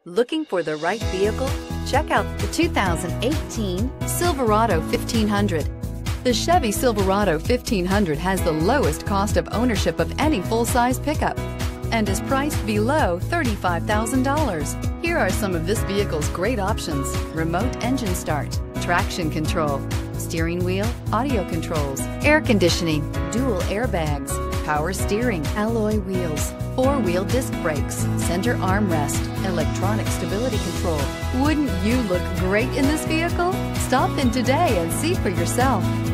Looking for the right vehicle? Check out the 2018 Silverado 1500. The Chevy Silverado 1500 has the lowest cost of ownership of any full-size pickup and is priced below $35,000. Here are some of this vehicle's great options: remote engine start, traction control, steering wheel audio controls, air conditioning, dual airbags, power steering, alloy wheels, four-wheel disc brakes, center armrest, electronic stability control. Wouldn't you look great in this vehicle? Stop in today and see for yourself.